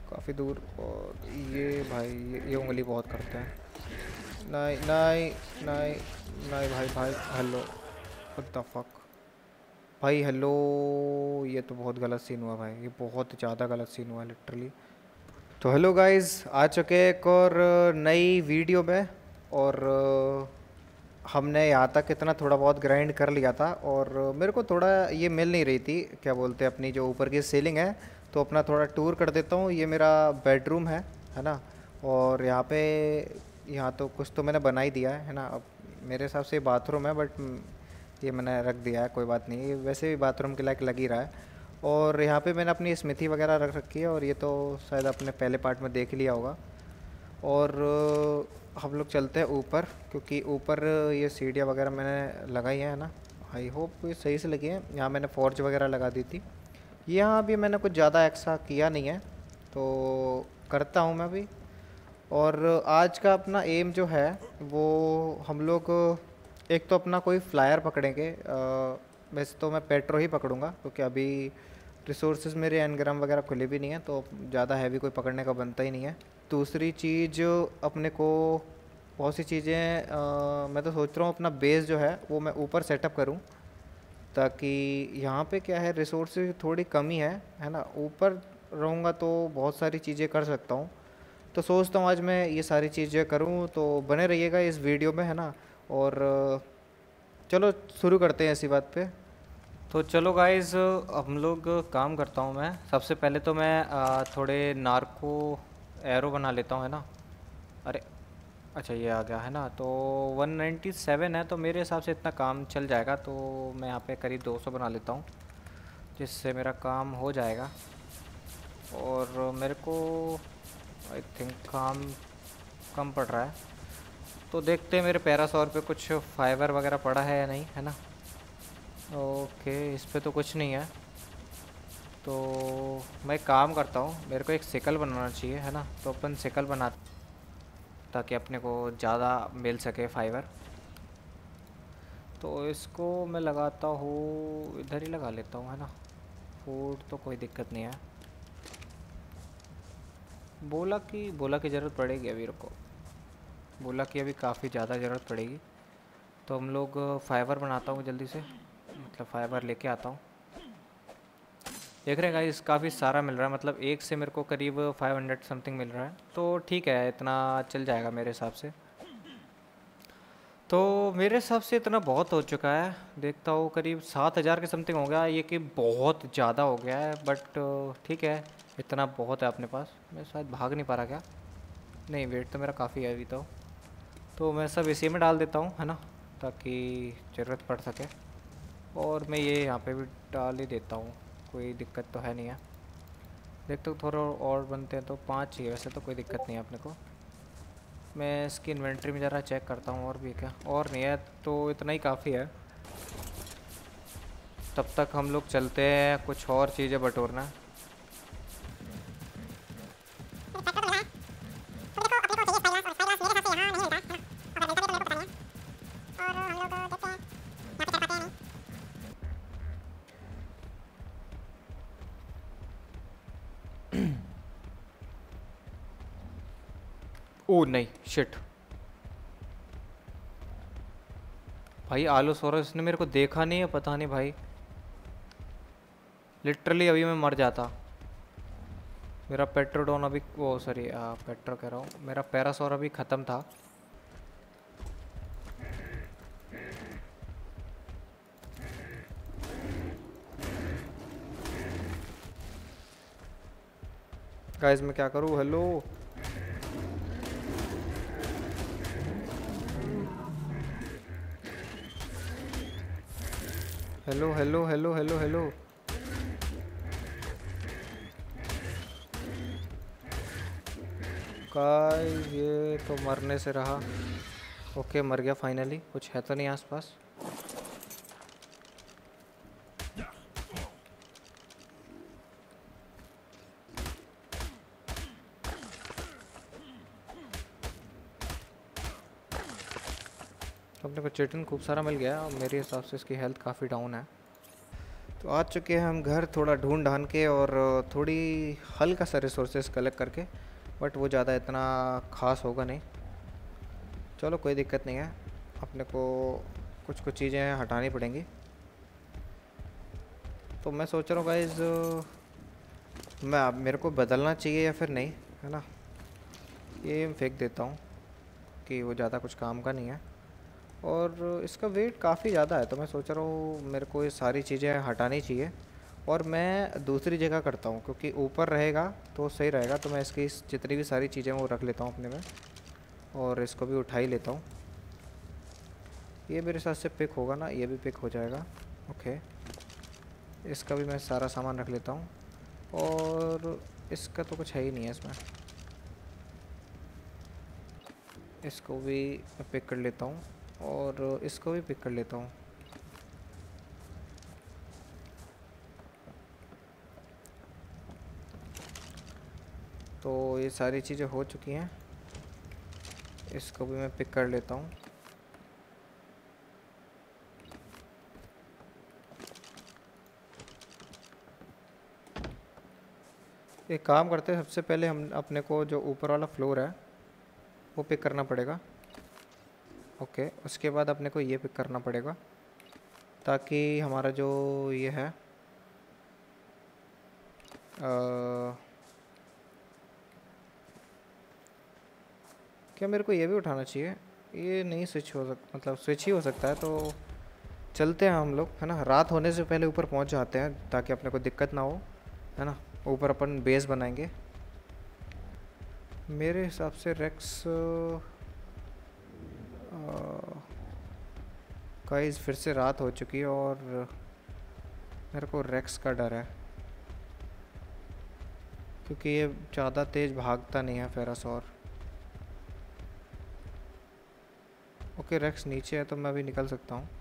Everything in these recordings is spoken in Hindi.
काफ़ी दूर। और ये भाई ये उंगली बहुत करता है। नहीं नहीं नहीं नहीं भाई भाई हेलो। व्हाट द फक भाई हेलो। ये तो बहुत गलत सीन हुआ भाई, ये बहुत ज़्यादा गलत सीन हुआ लिटरली। तो हेलो गाइस, आ चुके हैं एक और नई वीडियो में। और हमने यहाँ तक इतना थोड़ा बहुत ग्राइंड कर लिया था। और मेरे को थोड़ा ये मिल नहीं रही थी, क्या बोलते हैं, अपनी जो ऊपर की सीलिंग है। तो अपना थोड़ा टूर कर देता हूँ। ये मेरा बेडरूम है ना। और यहाँ पे यहाँ तो कुछ तो मैंने बना ही दिया है ना। अब मेरे हिसाब से बाथरूम है, बट ये मैंने रख दिया है, कोई बात नहीं, ये वैसे भी बाथरूम के लायक लग ही रहा है। और यहाँ पे मैंने अपनी स्मिथी वगैरह रख रखी है, और ये तो शायद अपने पहले पार्ट में देख लिया होगा। और हम लोग चलते हैं ऊपर, क्योंकि ऊपर ये सीढ़ियाँ वगैरह मैंने लगाई हैं ना। आई होप ये सही से लगी है। यहाँ मैंने फॉर्ज वगैरह लगा दी थी। यहाँ भी मैंने कुछ ज़्यादा एक्स्ट्रा किया नहीं है, तो करता हूँ मैं भी। और आज का अपना एम जो है वो हम लोग एक तो अपना कोई फ्लायर पकड़ेंगे। वैसे तो मैं पेट्रो ही पकड़ूंगा, क्योंकि अभी रिसोर्सेज मेरे एनग्राम वगैरह खुले भी नहीं है, तो ज़्यादा हैवी कोई पकड़ने का बनता ही नहीं है। दूसरी चीज़ अपने को बहुत सी चीज़ें मैं तो सोच रहा हूँ अपना बेस जो है वो मैं ऊपर सेटअप करूँ, ताकि यहाँ पे क्या है, रिसोर्सेज थोड़ी कमी है ना। ऊपर रहूँगा तो बहुत सारी चीज़ें कर सकता हूँ। तो सोचता हूँ आज मैं ये सारी चीज़ें करूँ, तो बने रहिएगा इस वीडियो में, है ना। और चलो शुरू करते हैं इसी बात पे। तो चलो गाइस, हम लोग काम करता हूँ मैं। सबसे पहले तो मैं थोड़े नार्को एरो बना लेता हूँ, है ना। अरे अच्छा, ये आ गया है ना। तो 197 है, तो मेरे हिसाब से इतना काम चल जाएगा। तो मैं यहाँ पे करीब 200 बना लेता हूँ, जिससे मेरा काम हो जाएगा। और मेरे को आई थिंक काम कम पड़ रहा है, तो देखते हैं मेरे पैरासॉर पे कुछ फाइबर वगैरह पड़ा है या नहीं, है ना। ओके, इस पे तो कुछ नहीं है। तो मैं एक काम करता हूँ, मेरे को एक सिकल बनाना चाहिए, है ना। तो अपन सिकल बना, ताकि अपने को ज़्यादा मिल सके फाइबर। तो इसको मैं लगाता हूँ, इधर ही लगा लेता हूँ, है ना। फूड तो कोई दिक्कत नहीं है। बोला की ज़रूरत पड़ेगी अभी, रुको। बोला कि अभी काफ़ी ज़्यादा ज़रूरत पड़ेगी। तो हम लोग फाइबर बनाता हूँ जल्दी से, मतलब फाइबर लेके आता हूँ। देख रहे हैं गाइस, काफ़ी सारा मिल रहा है, मतलब एक से मेरे को करीब 500 समथिंग मिल रहा है। तो ठीक है, इतना चल जाएगा मेरे हिसाब से। तो मेरे हिसाब से इतना बहुत हो चुका है। देखता हूँ करीब 7000 के समथिंग हो गया, ये कि बहुत ज़्यादा हो गया है, बट ठीक है, इतना बहुत है अपने पास। मैं शायद भाग नहीं पा रहा क्या? नहीं, वेट तो मेरा काफ़ी है अभी तो मैं सब इसी में डाल देता हूँ, है ना, ताकि ज़रूरत पड़ सके। और मैं ये यहाँ पे भी डाल ही देता हूँ, कोई दिक्कत तो है नहीं है। देखते हो थोड़ा और बनते हैं, तो 5 चाहिए वैसे, तो कोई दिक्कत नहीं है अपने को। मैं इसकी इन्वेंट्री में ज़रा चेक करता हूँ और भी क्या, और नहीं है तो इतना ही काफ़ी है। तब तक हम लोग चलते हैं कुछ और चीज़ें बटोरना। ओ नहीं, शिट भाई, आलोसोरस ने मेरे को देखा नहीं है, पता नहीं भाई। लिटरली अभी मैं मर जाता। मेरा पेट्रोडोन अभी, वो सॉरी, पेट्रो कह रहा हूँ, मेरा पैरासोर अभी ख़त्म था। गाइस मैं क्या करूँ? Hello hello hello hello hello hello. Guys ये तो मरने से रहा। ओके, मर गया फाइनली। कुछ है तो नहीं आसपास? तो अपने को चिटन खूब सारा मिल गया, और मेरे हिसाब से इसकी हेल्थ काफ़ी डाउन है। तो आ चुके हैं हम घर, थोड़ा ढूंढ ढांड के और थोड़ी हल्का सा रिसोर्सेज कलेक्ट करके, बट वो ज़्यादा इतना खास होगा नहीं। चलो कोई दिक्कत नहीं है, अपने को कुछ कुछ चीज़ें हटानी पड़ेंगी। तो मैं सोच रहा हूँ गाइस, मैं अब मेरे को बदलना चाहिए या फिर नहीं, है ना। ये फेंक देता हूँ कि वो ज़्यादा कुछ काम का नहीं है, और इसका वेट काफ़ी ज़्यादा है, तो मैं सोच रहा हूँ मेरे को ये सारी चीज़ें हटानी चाहिए और मैं दूसरी जगह करता हूँ, क्योंकि ऊपर रहेगा तो सही रहेगा। तो मैं इसकी जितनी भी सारी चीज़ें वो रख लेता हूँ अपने में, और इसको भी उठा ही लेता हूँ। ये मेरे साथ से पिक होगा ना, ये भी पिक हो जाएगा। ओके, इसका भी मैं सारा सामान रख लेता हूँ, और इसका तो कुछ है ही नहीं है इसमें, इसको भी पिक कर लेता हूँ और इसको भी पिक कर लेता हूँ। तो ये सारी चीज़ें हो चुकी हैं, इसको भी मैं पिक कर लेता हूँ। एक काम करते हैं, सबसे पहले हम अपने को जो ऊपर वाला फ्लोर है वो पिक करना पड़ेगा। ओके, उसके बाद अपने को ये पिक करना पड़ेगा, ताकि हमारा जो ये है क्या मेरे को ये भी उठाना चाहिए? ये नहीं स्विच हो मतलब स्विच ही हो सकता है। तो चलते हैं हम लोग, है ना, रात होने से पहले ऊपर पहुंच जाते हैं ताकि अपने को दिक्कत ना हो, है ना। ऊपर अपन बेस बनाएंगे। मेरे हिसाब से रेक्स गाइस फिर से रात हो चुकी है और मेरे को रेक्स का डर है, क्योंकि ये ज़्यादा तेज़ भागता नहीं है फेरासौर। ओके, रेक्स नीचे है तो मैं भी निकल सकता हूँ।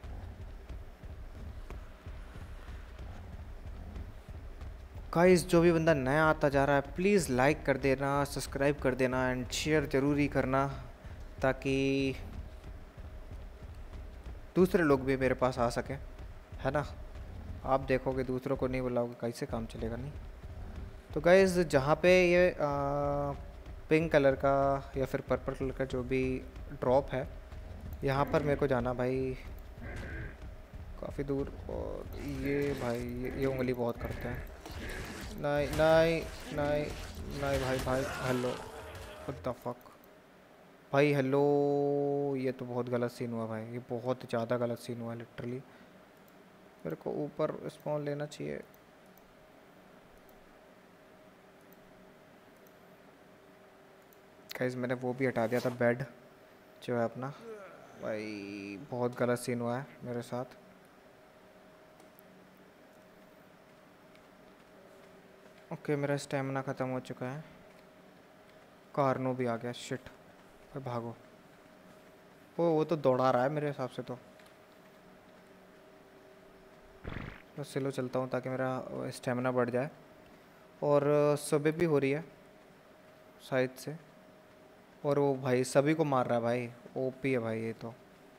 गाइस जो भी बंदा नया आता जा रहा है प्लीज़ लाइक कर देना, सब्सक्राइब कर देना एंड शेयर ज़रूरी करना, ताकि दूसरे लोग भी मेरे पास आ सकें, है ना। आप देखोगे दूसरों को नहीं बुलाओगे, कैसे काम चलेगा? नहीं। तो गाइस जहाँ पे ये पिंक कलर का या फिर पर्पल कलर का जो भी ड्रॉप है, यहाँ पर मेरे को जाना भाई काफ़ी दूर। और ये भाई ये उंगली बहुत करता है। नहीं नहीं नहीं नहीं भाई भाई हेलो, व्हाट द फक भाई, हेलो। ये तो बहुत गलत सीन हुआ भाई, ये बहुत ज़्यादा गलत सीन हुआ लिटरली। मेरे को ऊपर स्पॉन लेना चाहिए। गाइस मैंने वो भी हटा दिया था, बेड जो है अपना। भाई बहुत गलत सीन हुआ है मेरे साथ। ओके, मेरा स्टेमिना ख़त्म हो चुका है। कार्नो भी आ गया, शिट। भाई भागो। वो तो दौड़ा रहा है मेरे हिसाब से। तो बस स्लो चलता हूँ ताकि मेरा स्टेमिना बढ़ जाए। और सुबह भी हो रही है साइड से, और वो भाई सभी को मार रहा है भाई, ओपी है भाई ये तो।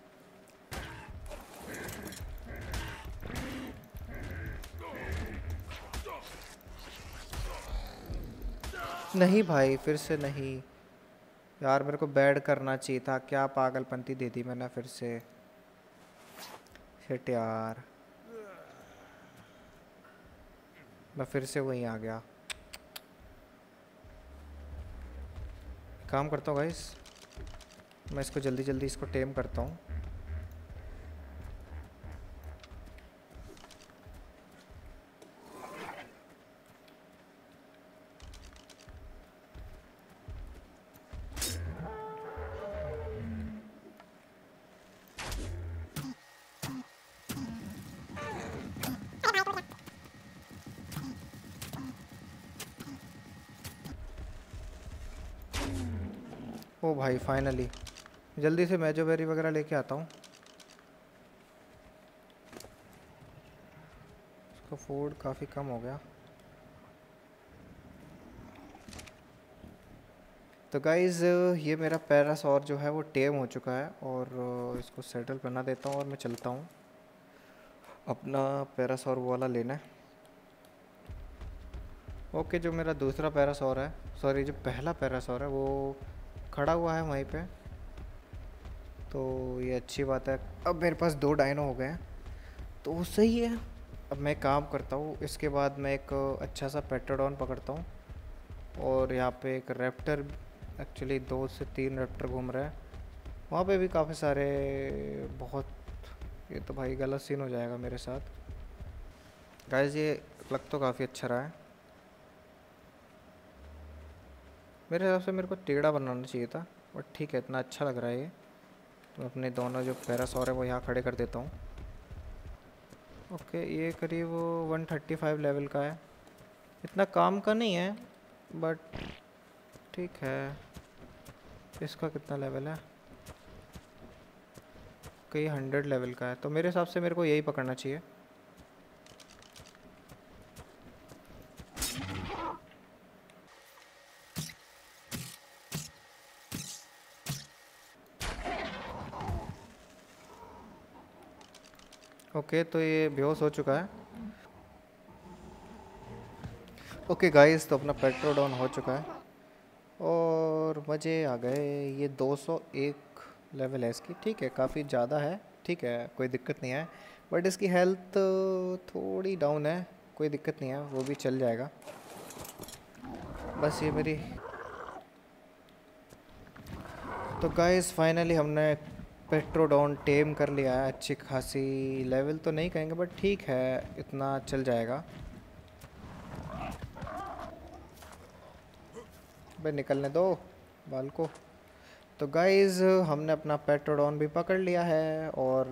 नहीं भाई, फिर से नहीं यार, मेरे को बैड करना चाहिए था, क्या पागलपंती दे दी मैंने फिर से। शिट यार, मैं फिर से वहीं आ गया। काम करता हूँ गाइस, मैं इसको जल्दी जल्दी इसको टेम करता हूँ। ओ भाई फाइनली, जल्दी से मेजोबेरी वगैरह लेके आता हूँ। इसका फूड काफ़ी कम हो गया। तो गाइज़ ये मेरा पैरासॉर जो है वो टेम हो चुका है, और इसको सेटल बना देता हूँ और मैं चलता हूँ। अपना पैरासौर वाला लेना है। ओके, जो मेरा दूसरा पैरासौर है, सॉरी जो पहला पैरासौर है वो खड़ा हुआ है वहीं पे, तो ये अच्छी बात है। अब मेरे पास 2 डायनो हो गए हैं तो वो सही है। अब मैं काम करता हूँ, इसके बाद मैं एक अच्छा सा पेट्रोडॉन पकड़ता हूँ। और यहाँ पे एक रैप्टर, एक्चुअली 2 से 3 रैप्टर घूम रहे हैं। वहाँ पे भी काफ़ी सारे, बहुत, ये तो भाई गलत सीन हो जाएगा मेरे साथ। गाइस ये लग तो काफ़ी अच्छा रहा है। मेरे हिसाब से मेरे को टेढ़ा बनाना चाहिए था, बट ठीक है, इतना अच्छा लग रहा है ये। तो अपने दोनों जो पैरासौर है वो यहाँ खड़े कर देता हूँ। ओके, ये करीब 135 लेवल का है, इतना काम का नहीं है, बट ठीक है। इसका कितना लेवल है? कई 100 लेवल का है, तो मेरे हिसाब से मेरे को यही पकड़ना चाहिए। ओके, तो ये बेहोश हो चुका है। ओके गाइस, तो अपना पेट्रोडॉन हो चुका है और मज़े आ गए। ये 201 लेवल है इसकी, ठीक है, काफ़ी ज़्यादा है, ठीक है, कोई दिक्कत नहीं है। बट इसकी हेल्थ थोड़ी डाउन है, कोई दिक्कत नहीं है, वो भी चल जाएगा। बस ये मेरी, तो गाइस फाइनली हमने पेट्रोडॉन टेम कर लिया है। अच्छी खासी लेवल तो नहीं कहेंगे, बट ठीक है, इतना चल जाएगा। भाई निकलने दो बाल को। तो गाइस हमने अपना पेट्रोडॉन भी पकड़ लिया है और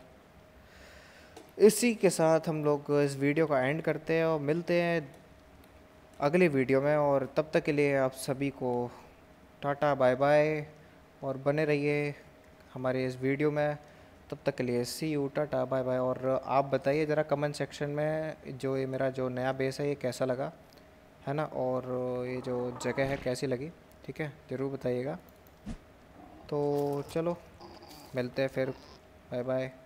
इसी के साथ हम लोग इस वीडियो का एंड करते हैं और मिलते हैं अगली वीडियो में। और तब तक के लिए आप सभी को टाटा बाय बाय, और बने रहिए हमारे इस वीडियो में। तब तक के लिए see you, tata bye bye. और आप बताइए ज़रा कमेंट सेक्शन में जो ये मेरा जो नया बेस है ये कैसा लगा, है ना, और ये जो जगह है कैसी लगी, ठीक है, ज़रूर बताइएगा। तो चलो मिलते हैं फिर, बाय बाय।